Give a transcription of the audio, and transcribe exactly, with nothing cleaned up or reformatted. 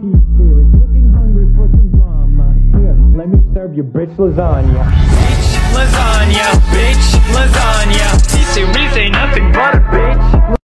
T-series, looking hungry for some drama. Here, let me serve you bitch lasagna. Bitch lasagna, bitch lasagna.